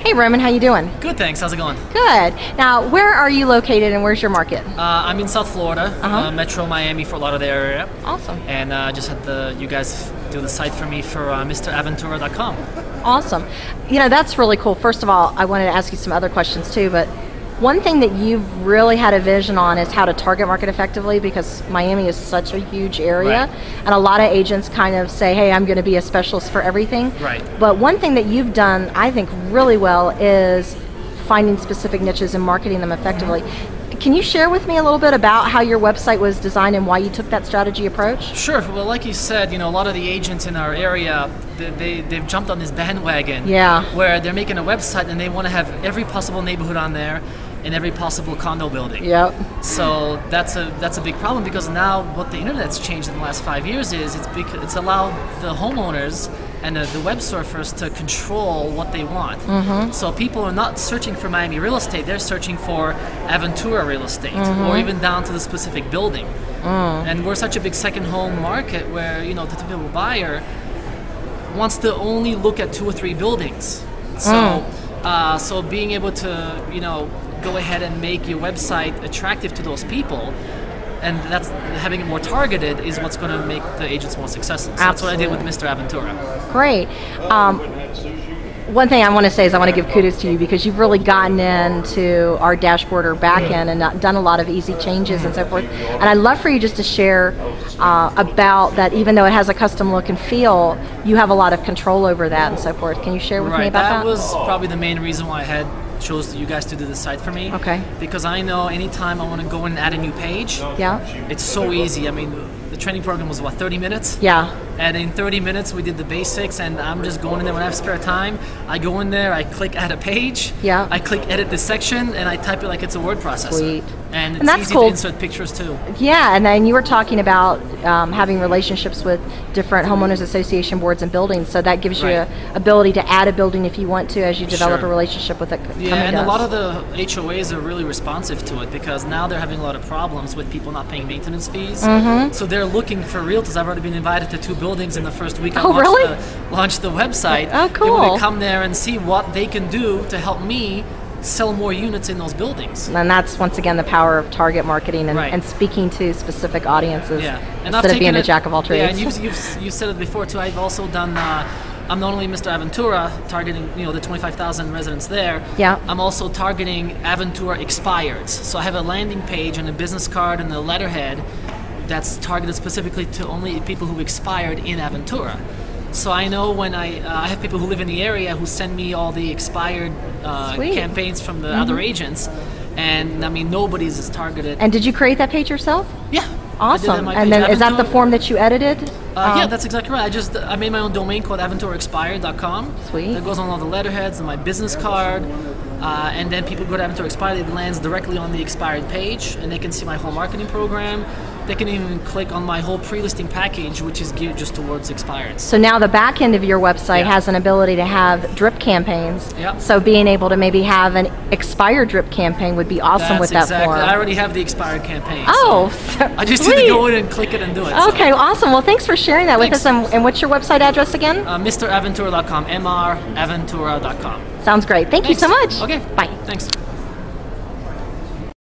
Hey Roman, how you doing? Good, thanks. How's it going? Good. Now, where are you located and where's your market? I'm in South Florida, Metro Miami, Fort Lauderdale area. Awesome. And just had you guys do the site for me for MrAventura.com. Awesome. You know, that's really cool. First of all, I wanted to ask you some other questions too, but one thing that you've really had a vision on is how to target market effectively, because Miami is such a huge area, right. And a lot of agents kind of say, hey, I'm going to be a specialist for everything. Right. But one thing that you've done, I think, really well is finding specific niches and marketing them effectively. Can you share with me a little bit about how your website was designed and why you took that strategy approach? Sure. Well, like you said, you know, a lot of the agents in our area, they've jumped on this bandwagon. Yeah. Where they're making a website and they want to have every possible neighborhood on there and every possible condo building. Yep. So that's a big problem, because now what the internet's changed in the last 5 years is it's allowed the homeowners and the web surfers to control what they want. Mm-hmm. So people are not searching for Miami real estate, they're searching for Aventura real estate, or even down to the specific building. And we're such a big second home market where, you know, the typical buyer wants to only look at 2 or 3 buildings. So so being able to, you know, go ahead and make your website attractive to those people, and that's having it more targeted, is what's going to make the agents more successful. So that's what I did with Mr. Aventura. Great. One thing I want to say is I want to give kudos to you, because you've really gotten into our dashboard or back end and done a lot of easy changes and so forth. And I'd love for you just to share about that. Even though it has a custom look and feel, you have a lot of control over that and so forth. Can you share with me about that? That was probably the main reason why I chose you guys to do the site for me. Okay. Because I know anytime I want to go in and add a new page, it's so easy. I mean, the training program was what, 30 minutes? Yeah. And in 30 minutes we did the basics, and I'm just going in there when I have spare time. I go in there, I click add a page, I click edit this section, and I type it like it's a word processor. Sweet. And it's easy to insert pictures too. Yeah, and then you were talking about having relationships with different homeowners association boards and buildings, so that gives you a ability to add a building if you want to, as you develop a relationship with it. Yeah, and a lot of the HOAs are really responsive to it, because now they're having a lot of problems with people not paying maintenance fees. So they're looking for realtors. I've already been invited to 2 buildings in the first week I launched the website. Oh, cool. They want to come there and see what they can do to help me sell more units in those buildings. And that's, once again, the power of target marketing and speaking to specific audiences instead of being a jack of all trades. Yeah, and you've said it before too. I've also done I'm not only Mr. Aventura, targeting, you know, the 25,000 residents there. Yeah. I'm also targeting Aventura expireds. So I have a landing page and a business card and a letterhead that's targeted specifically to only people who expired in Aventura. So I know when I have people who live in the area who send me all the expired campaigns from the other agents, and I mean, nobody's as targeted. And did you create that page yourself? Yeah. Awesome. And then is that the form that you edited? Yeah, that's exactly right. I made my own domain called AventuraExpired.com. Sweet. That goes on all the letterheads and my business card. And then people go to Aventura Expired, it lands directly on the expired page, and they can see my whole marketing program. They can even click on my whole pre-listing package, which is geared just towards expireds. So now the back end of your website has an ability to have drip campaigns. Yep. So being able to maybe have an expired drip campaign would be awesome with that form. I already have the expired campaign. Oh, so I just need to go in and click it and do it. Okay, awesome. Well, thanks for sharing that with us. And what's your website address again? MrAventura.com, MrAventura.com. Sounds great. Thank you so much. Okay. Bye. Thanks.